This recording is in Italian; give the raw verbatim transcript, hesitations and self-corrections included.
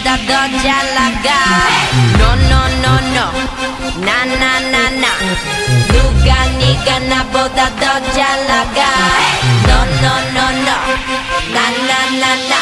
나보다 더 잘 나가. No no no no 나 나 나 나 누가 네가 나보다 더 잘 나가. No no no no 나 나 나 나